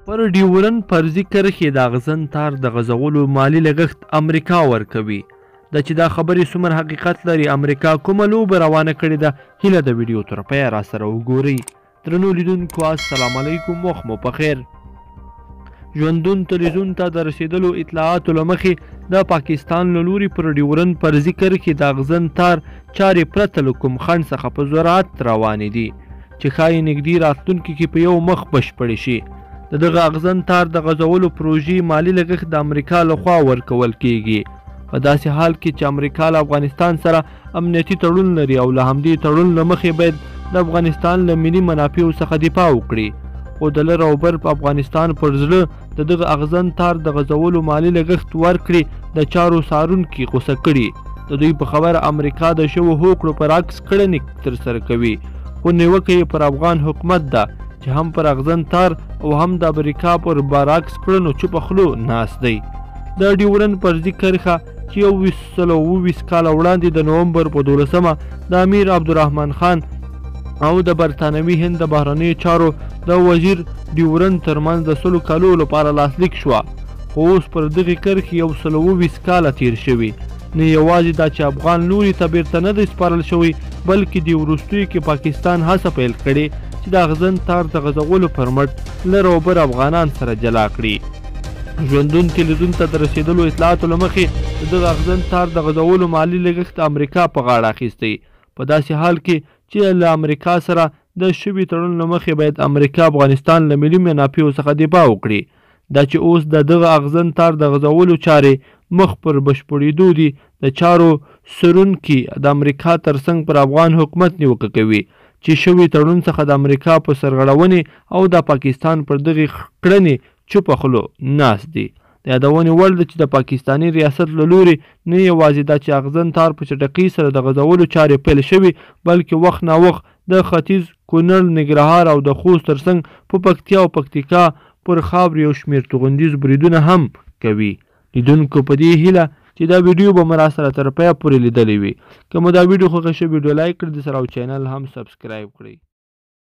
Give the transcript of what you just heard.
پر ډیورن فرضي کرښې د اغزن تار د غځولو مالي لګښت امریکا ورکوي. د چې دا خبرې څومره حقیقت لري، امریکا کومه لوبه روانه کړې ده، هیله د ویډیو تر پایه راسره وګورئ. درنو لیدونکو السلام علیکم، وخت مو پخیر. ژوندون تلویزیون ته د رسیدلو اطلاعاتو له مخې د پاکستان له لوري پر ډیورن فرضي کرښې د اغزن تار چارې پرته له کوم خنډ څخه په سرعت روانې دي چې ښایي نږدې راتلونکي کې په یو مخ بشپړې شي. د دغه اغزن تار د غځولو پروژې مالي لګښت د امریکا لخوا ورکول کیږي په داسې حال کې چې امریکا له افغانستان سره امنیتي تړون لري او له همدې تړون له مخې باید د افغانستان له ملي منافعو څخه دفاع وکړي. خو د لر او بر په افغانستان پر زړه د دغه اغزن تار د غځولو مالي لګښت ورکړي د چارو څارونکي غوسه کړي. د دوی په خبره امریکا د شوو هوکړو پر عکس کړنې ترسره کوي، خو نیوکه یې پر افغان حکومت ده چې هم پر اغزن تار او هم د امریکا پر برعکس کړنو چوپه خولو ناست دی. د ډیورن فرضي کرښه چې 1920 کاله وړاندې د نومبر په 12مه د امیر عبدالرحمن خان او د برطانوي هند د بهرنیو چارو د وزیر ډیورن ترمنځ د 100 کالو لپاره لاسلیک شوه، خو اوس پر دغې کرښې 1920 کاله تیر شوي. نه یوازې دا چې افغان لوري ته بیرته نه دی سپارل شوی، بلکې د وروستیو کې پاکستان هڅه پیل کړې چې د اغزن تار د غځولو پر مټ لر او بر افغانان سره جلا کړي. ژوندون تلویزیون ته د رسیدلو اطلاعاتو له مخې د دغه اغزن تار د غځولو مالي لګښت امریکا په غاړه اخیستی، په داسې حال کې چې له امریکا سره د شوي تړون له مخې باید امریکا افغانستان له ملي منافعو څخه دفاع وکړي. دا چې اوس د دغه اغزن تار د غځولو چارې مخ پر بشپړېدو دي، د چارو څارونکي د امریکا ترڅنګ پر افغان حکومت نیوکه کوي چې شوي تړون څخه د امریکا په سرغړونې او د پاکستان پر دغې کړنې چوپه خوله ناست دي. د یادونې وړ ده چې د پاکستاني ریاست له لوري نه یوازې دا چې اغزن تار په چټکۍ سره د غځولو چارې پیل شوي، بلکې وخت ناوخت د ختیځ کونړ، ننګرهار او د خوست ترڅنګ په پکتیا او پکتیکا پر خاورې یو شمېر توغندیز بریدونه هم کوي. لیدونکو په دې هیله چې دا ویډیو به مو راسره تر پایه پورې لیدلی وي. که مو دا ویډیو خوښه شوې ویډیو لایک کړئ، د سره او چینل هم سبسکرایب کړئ.